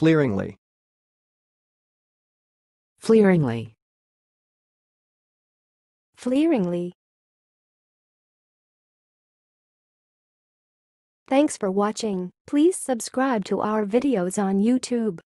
Fleeringly. Fleeringly. Fleeringly. Thanks for watching. Please subscribe to our videos on YouTube.